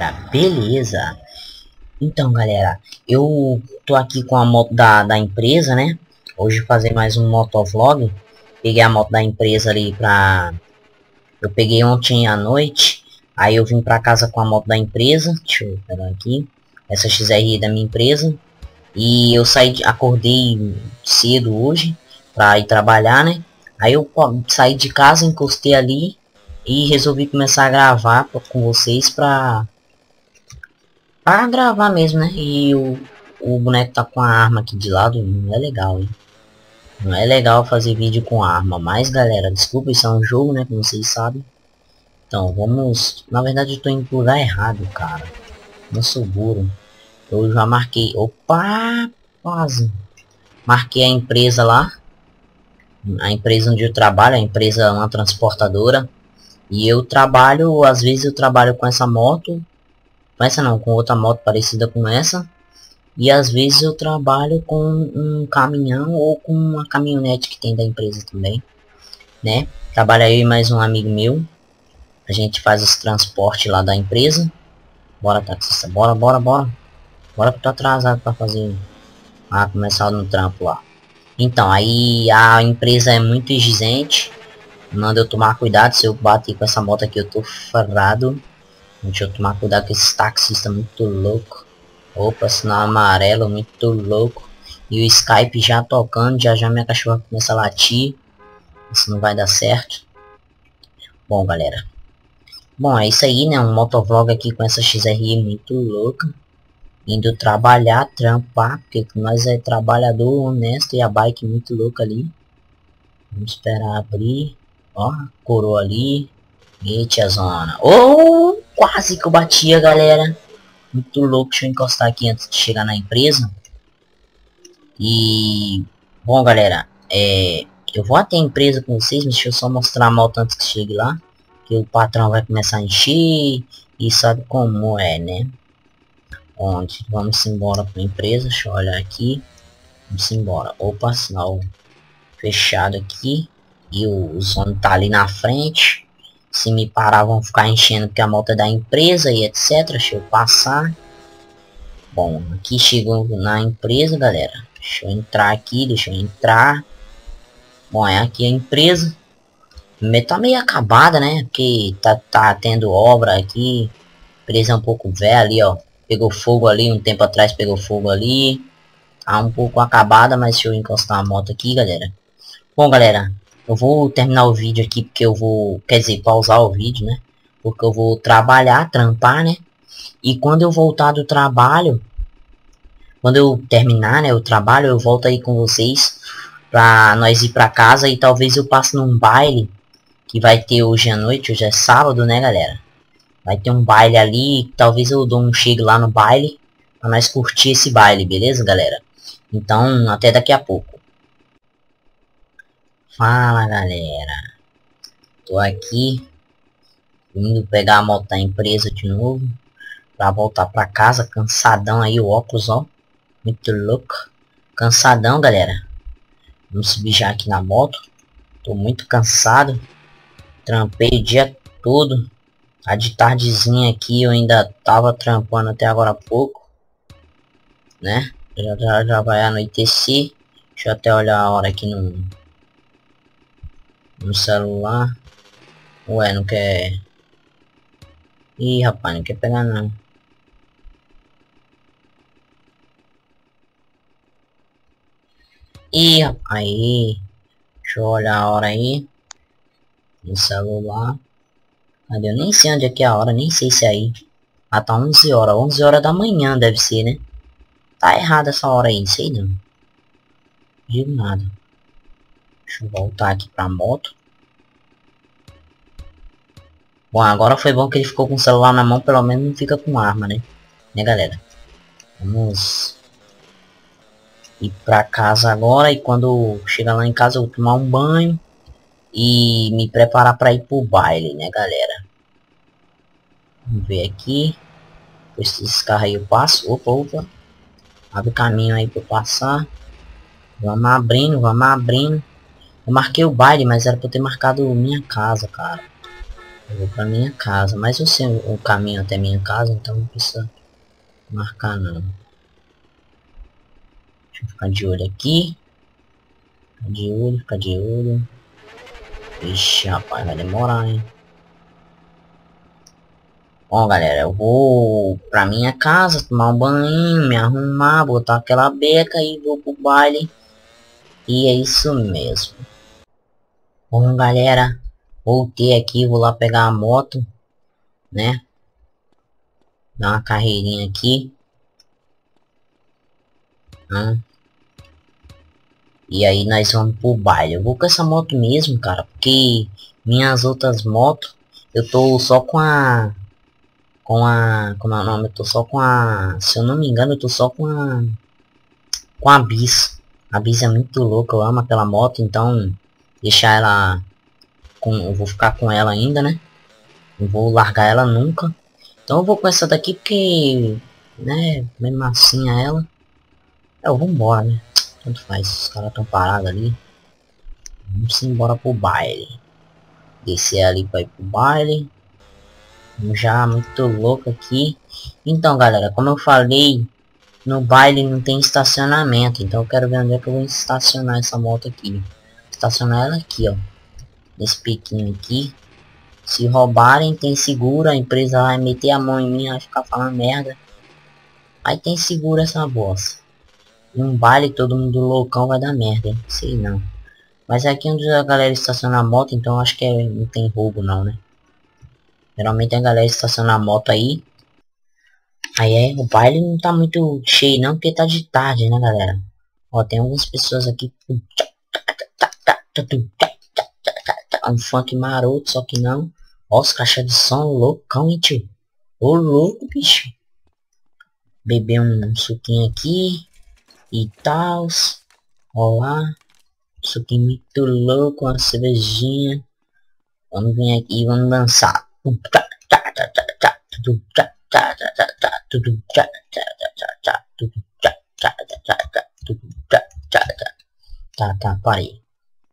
galera, beleza? Então, galera, eu tô aqui com a moto da empresa, né? Hoje fazer mais um motovlog. Peguei a moto da empresa ali pra... Eu peguei ontem à noite. Aí eu vim pra casa com a moto da empresa. Deixa eu pegar aqui. Essa XRI da minha empresa. E eu acordei cedo hoje pra ir trabalhar, né? Aí eu saí de casa, encostei ali e resolvi começar a gravar com vocês pra gravar mesmo, né? E o boneco tá com a arma aqui de lado, não é legal, hein? Não é legal fazer vídeo com arma, mas galera, desculpa, isso é um jogo, né? Como vocês sabem. Então, vamos... Na verdade, eu tô indo pro lugar errado, cara. Não sou burro. Eu já marquei... Opa! Quase. Marquei a empresa lá. A empresa onde eu trabalho, a empresa é uma transportadora. E eu trabalho, às vezes eu trabalho com essa moto. Com essa não, com outra moto parecida com essa. E às vezes eu trabalho com um caminhão ou com uma caminhonete que tem da empresa também, né? Trabalha eu e mais um amigo meu. A gente faz esse transporte lá da empresa. Bora, taxista, bora. Bora que eu tô atrasado pra fazer... começar no trampo lá. Então, aí a empresa é muito exigente. Manda eu tomar cuidado, se eu bater com essa moto aqui eu tô ferrado. Deixa eu tomar cuidado com esses taxistas muito louco. Opa, sinal amarelo, muito louco. E o Skype já tocando, já minha cachorra começa a latir. Isso não vai dar certo. Bom, galera. Bom, é isso aí, né? Um motovlog aqui com essa XRI muito louca. Indo trabalhar, trampar, porque nós é trabalhador honesto e a bike muito louca ali. Vamos esperar abrir. Ó, coroa ali. E tiazona. Oh, quase que eu batia, galera. Muito louco, deixa eu encostar aqui antes de chegar na empresa. E... Bom, galera, eu vou até a empresa com vocês, mas deixa eu só mostrar a moto antes que chegue lá. Que o patrão vai começar a encher. E sabe como é, né? Onde? Vamos embora para a empresa, deixa eu olhar aqui. Vamos embora. Opa, sinal fechado aqui. E o zone tá ali na frente. Se me parar vão ficar enchendo porque a moto é da empresa e etc. Deixa eu passar. Bom, aqui chegou na empresa, galera. Deixa eu entrar aqui, deixa eu entrar. Bom, é aqui a empresa. Tá meio acabada, né? Porque tá tendo obra aqui. A empresa é um pouco velha ali, ó. Pegou fogo ali, um tempo atrás pegou fogo ali. Tá um pouco acabada, mas deixa eu encostar a moto aqui, galera. Bom, galera, eu vou terminar o vídeo aqui porque eu vou... Quer dizer, pausar o vídeo, né? Porque eu vou trabalhar, trampar, né? E quando eu voltar do trabalho... Quando eu terminar, né, o trabalho, eu volto aí com vocês pra nós ir pra casa e talvez eu passe num baile que vai ter hoje à noite. Hoje é sábado, né, galera? Vai ter um baile ali, talvez eu dou um chego lá no baile pra nós curtir esse baile, beleza, galera? Então, até daqui a pouco. Fala, galera. Tô aqui indo pegar a moto da empresa de novo pra voltar pra casa, cansadão aí, o óculos, ó. Muito louco. Cansadão, galera. Vamos subir já aqui na moto. Tô muito cansado. Trampei o dia todo. A de tardezinha aqui eu ainda tava trampando até agora há pouco, né? Já vai anoitecer. Deixa eu até olhar a hora aqui no celular. Ué, não quer... Ih, rapaz, não quer pegar não. Ih, rapaz, aí. Deixa eu olhar a hora aí. No celular. Cadê? Eu nem sei onde é que é a hora, nem sei se é aí. Ah, tá 11 horas. 11 horas da manhã deve ser, né? Tá errada essa hora aí, sei não. Digo nada. Deixa eu voltar aqui pra moto. Bom, agora foi bom que ele ficou com o celular na mão, pelo menos não fica com arma, né? Né, galera? Vamos ir pra casa agora e quando chegar lá em casa eu vou tomar um banho e me preparar pra ir pro baile, né, galera? Vamos ver aqui. Esses carros aí eu passo. Opa. Abre o caminho aí pra eu passar. Vamos abrindo. Eu marquei o baile, mas era pra eu ter marcado minha casa, cara. Eu vou pra minha casa, mas eu sei o caminho até minha casa, então não precisa marcar não. Deixa eu ficar de olho aqui. Ficar de olho, ficar de olho. Ixi, rapaz, vai demorar, hein. Bom, galera, eu vou pra minha casa, tomar um banho, me arrumar, botar aquela beca e vou pro baile. E é isso mesmo. Bom, galera, voltei aqui, vou lá pegar a moto, né? Dar uma carreirinha aqui. E aí nós vamos pro baile. Eu vou com essa moto mesmo, cara, porque minhas outras motos, eu tô só com a... como é o nome? Eu tô só com a... Se eu não me engano, eu tô só com a Bis. A Bis é muito louca, eu amo aquela moto, então... Deixar ela... eu vou ficar com ela ainda, né? Não vou largar ela nunca. Então eu vou com essa daqui porque... né? Mesmo assim a ela... eu vou embora, né? Tanto faz, os caras tão parados ali. Vamos embora pro baile. Descer ali pra ir pro baile. Já muito louco aqui. Então, galera, como eu falei, no baile não tem estacionamento. Então eu quero ver onde é que eu vou estacionar essa moto aqui. Estacionar ela aqui, ó. Nesse piquinho aqui. Se roubarem, tem seguro. A empresa vai meter a mão em mim, vai ficar falando merda. Aí tem seguro essa bosta. Em um baile todo mundo loucão vai dar merda, hein? Sei não. Mas aqui onde a galera estaciona a moto, então acho que não tem roubo não, né? Geralmente a galera estaciona a moto aí. Aí o baile não tá muito cheio não, porque tá de tarde, né, galera? Ó, tem algumas pessoas aqui. Um funk maroto, só que não. Ó, os caixas de som loucão, hein, tio? Ô, louco, bicho. Beber um suquinho aqui. E tal. Ó lá. Suquinho muito louco, uma cervejinha. Vamos vir aqui e vamos dançar. Tá, parei.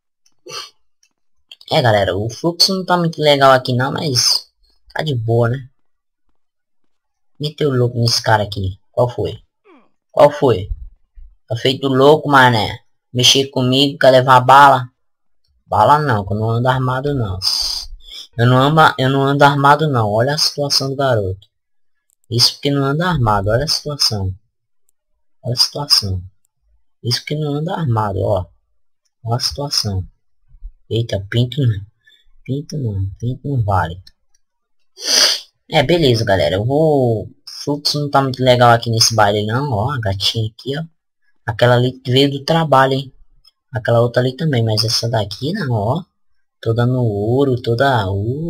É, galera, o fluxo não tá muito legal aqui não, mas tá de boa, né? Meteu louco nesse cara aqui. Qual foi? Qual foi? Tá feito louco, mané. Mexer comigo, quer levar bala? Bala não, que eu não ando armado não. Eu não ando armado não. Olha a situação do garoto. Isso porque não anda armado, olha a situação. Olha a situação. Isso porque não anda armado, ó. Olha a situação. Eita, pinto não. Pinto não vale. É, beleza, galera. Eu vou... O fluxo não tá muito legal aqui nesse baile não, ó. A gatinha aqui, ó. Aquela ali veio do trabalho, hein. Aquela outra ali também, mas essa daqui não, ó. Toda no ouro, toda...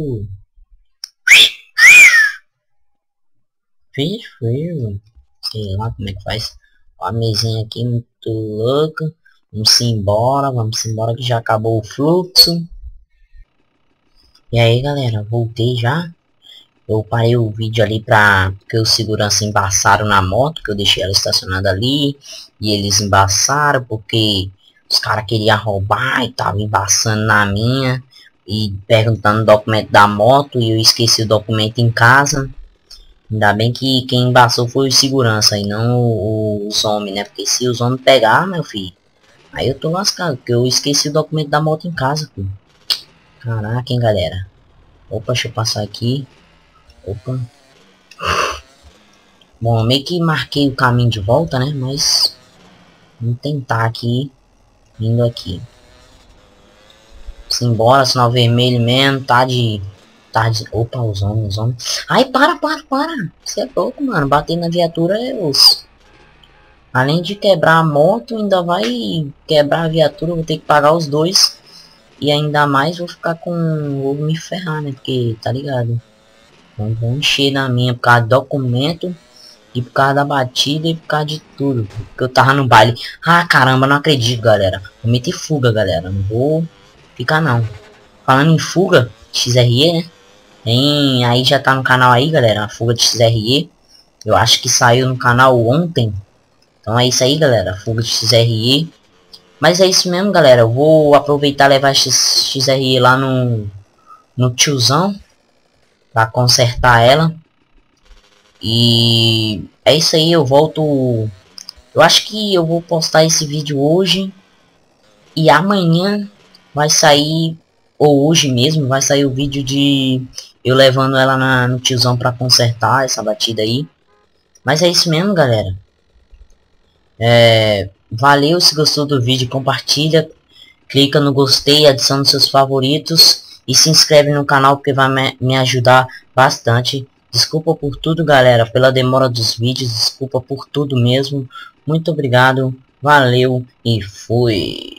Frio. Sei lá como é que faz. Ó, a mesinha aqui muito louca. Vamos embora que já acabou o fluxo. E aí, galera, voltei já. Eu parei o vídeo ali pra... porque os segurança embaçaram na moto, que eu deixei ela estacionada ali. E eles embaçaram porque os caras queriam roubar e tava embaçando na minha. E perguntando o documento da moto e eu esqueci o documento em casa. Ainda bem que quem embaçou foi o segurança e não os homens, né? Porque se os homens pegar, meu filho, aí eu tô lascado, porque eu esqueci o documento da moto em casa, filho. Caraca, hein, galera. Opa, deixa eu passar aqui. Opa. Bom, eu meio que marquei o caminho de volta, né? Mas vamos tentar aqui, indo aqui. Simbora, sinal vermelho mesmo, tá de... Opa, os homens. Ai, para. Você é louco, mano. Bater na viatura é osso. Além de quebrar a moto, ainda vai quebrar a viatura. Vou ter que pagar os dois. E ainda mais vou ficar com... Vou me ferrar, né? Porque, tá ligado? Então, vou encher na minha por causa do documento. E por causa da batida e por causa de tudo. Porque eu tava no baile. Ah, caramba, não acredito, galera. Vou meter fuga, galera. Não vou ficar, não. Falando em fuga, XRE, né? Tem, aí já tá no canal aí, galera, a fuga de XRE. Eu acho que saiu no canal ontem. Então é isso aí, galera, a fuga de XRE. Mas é isso mesmo, galera. Eu vou aproveitar e levar XRE lá no tiozão. para consertar ela. E é isso aí, eu volto. Eu acho que eu vou postar esse vídeo hoje. E amanhã vai sair, ou hoje mesmo, vai sair o vídeo de eu levando ela no tiozão para consertar essa batida aí. Mas é isso mesmo, galera. Valeu, se gostou do vídeo, compartilha. Clica no gostei, adiciona seus favoritos. E se inscreve no canal porque vai me ajudar bastante. Desculpa por tudo, galera, pela demora dos vídeos. Desculpa por tudo mesmo. Muito obrigado. Valeu e fui.